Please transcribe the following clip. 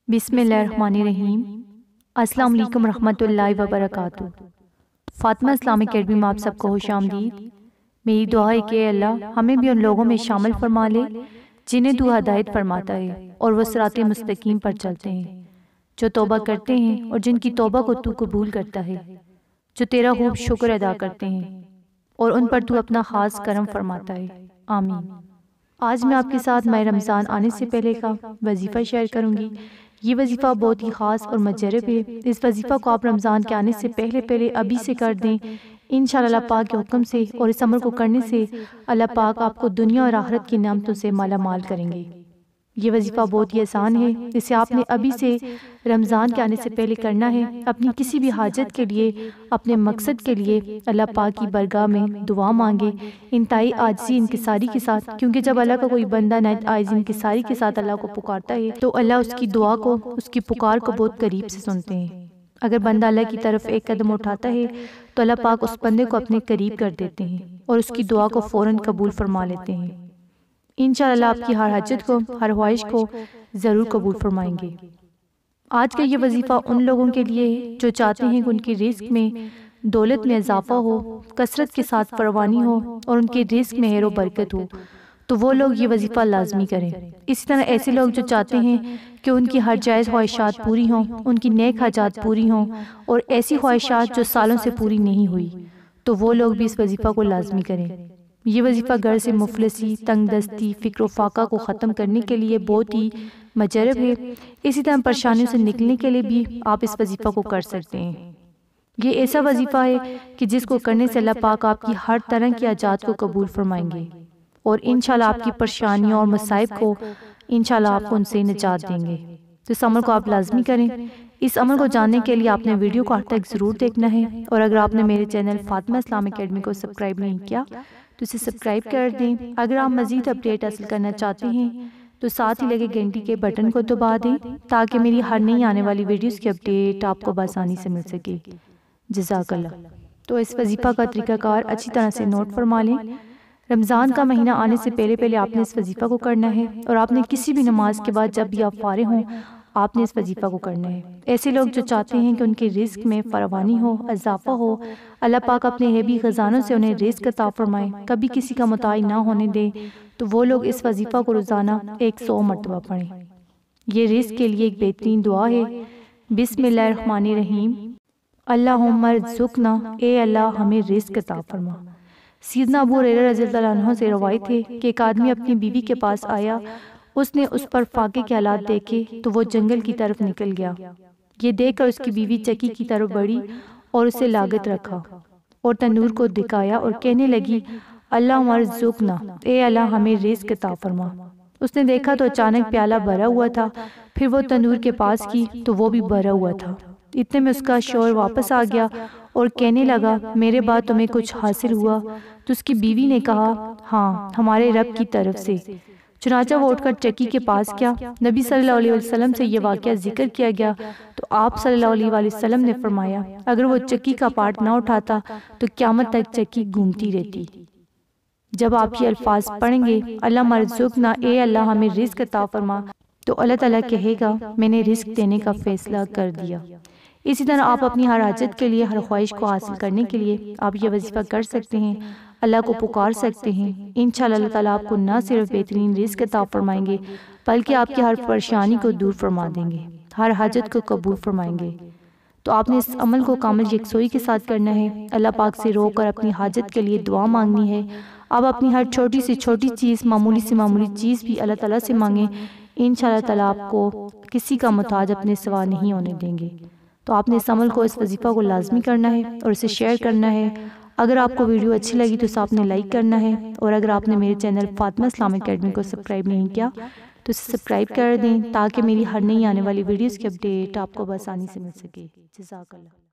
بسم اللہ الرحمن الرحیم۔ السلام علیکم ورحمۃ اللہ وبرکاتہ۔ فاطمہ اسلامک اکیڈمی میں آپ سب کو خوش آمدید۔ میری دعا ہے کہ اللہ ہمیں بھی ان لوگوں میں شامل فرما لے جنہیں تو ہدایت فرماتا ہے اور وہ صراط مستقیم پر چلتے ہیں، جو توبہ کرتے ہیں اور جن کی توبہ کو تو قبول کرتا ہے، جو تیرا خوب شکر ادا کرتے ہیں اور ان پر تو اپنا خاص کرم فرماتا ہے، آمین۔ آج میں آپ کے ساتھ ماہ رمضان آنے سے پہلے کا وظیفہ شیئر کروں گی۔ یہ وظیفہ بہت ہی خاص اور مجرب ہے۔ اس وظیفہ کو آپ رمضان کے آنے سے پہلے ابھی سے کر دیں، انشاءاللہ اللہ پاک کے حکم سے، اور اس عمل کو کرنے سے اللہ پاک آپ کو دنیا اور آخرت کی نعمتوں سے مالا مال کریں گے۔ یہ وظیفہ بہت ہی آسان ہے، اسے آپ نے ابھی سے رمضان کے آنے سے پہلے کرنا ہے۔ اپنی کسی بھی حاجت کے لیے، اپنے مقصد کے لیے اللہ پاک کی برگاہ میں دعا مانگے، انتہائی عاجزی انکساری کے ساتھ، کیونکہ جب اللہ کا کوئی بندہ نہایت عاجزی انکساری کے ساتھ اللہ کو پکارتا ہے تو اللہ اس کی دعا کو، اس کی پکار کو بہت قریب سے سنتے ہیں۔ اگر بندہ اللہ کی طرف ایک قدم اٹھاتا ہے تو اللہ پاک اس بندے کو اپنے قریب کر دیتے ہیں اور اس کی دعا کو فوراً قبول فرما لیتے ہیں۔ انشاءاللہ آپ کی ہر حاجت کو، ہر خواہش کو ضرور قبول فرمائیں گے۔ آج کا یہ وظیفہ ان لوگوں کے لیے ہے جو چاہتے ہیں کہ ان کی رزق میں، دولت میں اضافہ ہو، کثرت کے ساتھ فراوانی ہو اور ان کے رزق میں خیر و برکت ہو، تو وہ لوگ یہ وظیفہ لازمی کریں۔ اسی طرح ایسے لوگ جو چاہتے ہیں کہ ان کی ہر جائز خواہشات پوری ہوں، ان کی نیک حاجات پوری ہوں، اور ایسی خواہشات جو سالوں سے پوری نہیں ہوئی، تو وہ لوگ بھی اس وظیفہ کو لازمی کریں۔ یہ وظیفہ گھر سے مفلسی، تنگ دستی، فکر و فاقہ کو ختم کرنے کے لیے بہت ہی مجرب ہے۔ اسی طرح پریشانیوں سے نکلنے کے لیے بھی آپ اس وظیفہ کو کر سکتے ہیں۔ یہ ایسا وظیفہ ہے کہ جس کو کرنے سے اللہ پاک آپ کی ہر طرح کی حاجات کو قبول فرمائیں گے اور انشاءاللہ آپ کی پریشانیوں اور مصائب کو انشاءاللہ آپ کو ان سے نجات دیں گے۔ تو اس عمل کو آپ لازمی کریں۔ اس عمل کو جاننے کے لیے آپ نے ویڈیو کو آخر تک ضرور دیکھنا ہے، اور اگر آپ نے میرے چینل فاطمہ اسلامک اکیڈمی کو سبسکرائب نہیں کیا تو اسے سبسکرائب کر دیں۔ اگر آپ مزید اپڈیٹ حاصل کرنا چاہتے ہیں تو ساتھ ہی لگے گھنٹی کے بٹن کو دبا دیں تاکہ میری ہر نئی آنے والی ویڈیوز کی اپڈیٹ آپ کو بآسانی سے مل سکے۔ جزاک اللہ۔ تو اس وظیفہ کا طریقہ کار اچھی طرح سے نوٹ فرما لیں۔ رمضان کا مہینہ آنے سے پہلے آپ نے اس وظیفہ کو کرنا ہے، اور آپ نے کسی بھی نماز کے بعد جب بھی آپ فارغ ہوں آپ نے اس وظیفہ کو کرنا ہے۔ ایسے لوگ جو چاہتے ہیں کہ ان کے رزق میں فراوانی ہو، اضافہ ہو، اللہ پاک اپنے غیبی خزانوں سے انہیں رزق عطا فرمائے، کبھی کسی کا محتاج نہ ہونے دے، تو وہ لوگ اس وظیفہ کو روزانہ 100 مرتبہ پڑھیں۔ یہ رزق کے لیے ایک بہترین دعا ہے۔ بسم اللہ الرحمن الرحیم۔ اللہم ارزقنا، اے اللہ ہمیں رزق عطا فرما۔ سیدنا ابو ہریرہ رضی اللہ عنہ سے روایت ہے کہ ایک آدمی اپنی بیوی کے پاس آیا، اس نے اس پر فاقے کے حالات دیکھے تو وہ جنگل کی طرف نکل گیا۔ یہ دیکھ کر اس کی بیوی چکی کی طرف بڑھی اور اسے لاگت رکھا اور تنور کو دکھایا اور کہنے لگی، اللہم ارزقنا، اے اللہ ہمیں رزق عطا فرما۔ اس نے دیکھا تو اچانک پیالہ بھرا ہوا تھا، پھر وہ تنور کے پاس کی تو وہ بھی بھرا ہوا تھا۔ اتنے میں اس کا شوہر واپس آ گیا اور کہنے لگا، میرے بعد تمہیں کچھ حاصل ہوا؟ تو اس کی بیوی نے کہا، ہاں، ہمارے رب کی طرف سے۔ چنانچہ وہ اٹھ کر چکی کے پاس کیا۔ نبی صلی اللہ علیہ وسلم سے یہ واقعہ ذکر کیا گیا تو آپ صلی اللہ علیہ وسلم نے فرمایا، اگر وہ چکی کا پارٹ نہ اٹھاتا تو قیامت تک چکی گھومتی رہتی۔ جب آپ یہ الفاظ پڑھیں گے، اللہم ارزقنا، اے اللہ ہمیں رزق عطا فرما، تو اللہ تعالیٰ کہے گا، میں نے رزق دینے کا فیصلہ کر دیا۔ اسی طرح آپ اپنی ہر حاجت کے لیے، ہر خواہش کو حاصل کرنے کے لیے آپ یہ وظیفہ کر سکتے ہیں، اللہ کو پکار سکتے ہیں۔ انشاءاللہ اللہ تعالیٰ آپ کو نہ صرف بہترین رزق عطا فرمائیں گے بلکہ آپ کی ہر پریشانی کو دور فرما دیں گے، ہر حاجت کو قبول فرمائیں گے۔ تو آپ نے اس عمل کو کامل یکسوئی کے ساتھ کرنا ہے، اللہ پاک سے رو کر اپنی حاجت کے لیے دعا مانگنی ہے۔ آپ اپنی ہر چھوٹی سے چھوٹی چیز، معمولی سے معمولی چیز بھی اللہ تعالیٰ سے مانگیں، انشاءاللہ تعالیٰ آپ کو کسی کا محتاج اپنے سوا نہیں ہونے دیں گے۔ تو آپ نے اس عمل کو، اس وظیفہ کو لازمی کرنا ہے اور اسے شیئر کرنا ہے۔ اگر آپ کو ویڈیو اچھی لگی تو آپ نے لائک کرنا ہے، اور اگر آپ نے میرے چینل فاطمہ اسلامک اکیڈمی کو سبسکرائب نہیں کیا تو اسے سبسکرائب کر دیں تاکہ میری ہر نئی آنے والی ویڈیوز کی اپڈیٹ آپ کو بآسانی سے مل سکے۔ جزاک اللہ۔